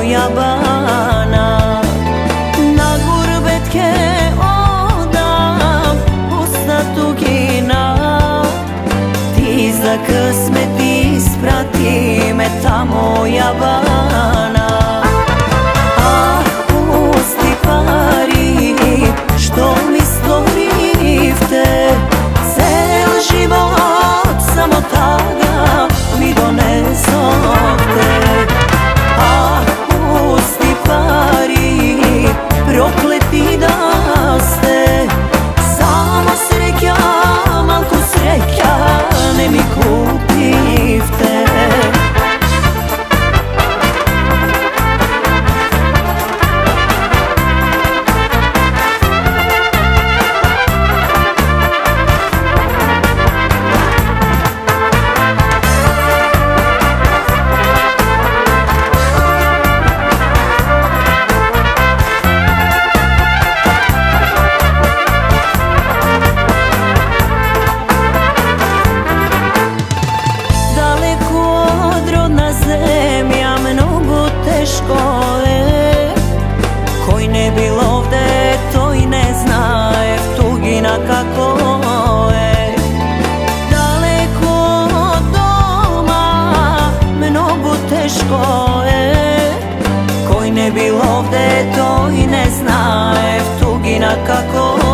moja bana. Na gurbetke odam usna tugina, ti za kısmet isprati me ta moja bana. Ah, pusti pari, što mi stvorivte, cel život samo tada mi donesovte. Ah, pusti pari, prokleti da ste, samo sreća, malku sreća ne mi kupivte. Koji ne bil ovde, to i ne zna tugina kako je. Daleko od doma, mnogo teško je. Koji ne bil ovde, to i ne zna tugina kako je.